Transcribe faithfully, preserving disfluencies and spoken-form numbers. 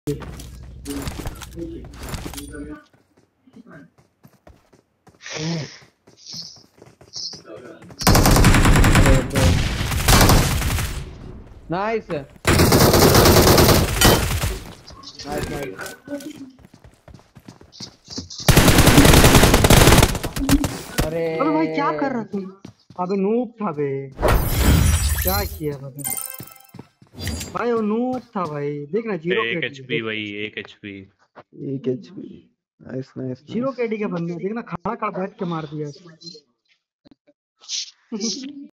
Nice nice nice. अरे अबे भाई क्या कर रहा तू? अबे नूब था बे, क्या किया भाई? भाई वो नूब था भाई, देखना जीरो एक केडी एचपी भाई, एक एचपी। एक HP. Nice nice zero KD के बंदे देखना, खड़ा खड़ा बैठ के मार दिया।